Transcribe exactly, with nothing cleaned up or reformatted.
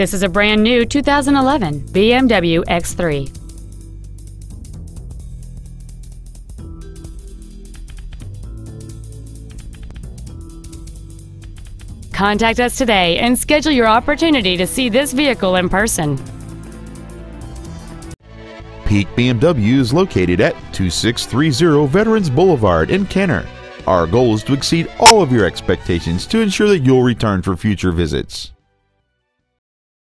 This is a brand new two thousand eleven B M W X three. Contact us today and schedule your opportunity to see this vehicle in person. Peak B M W is located at two six three zero Veterans Boulevard in Kenner. Our goal is to exceed all of your expectations to ensure that you'll return for future visits.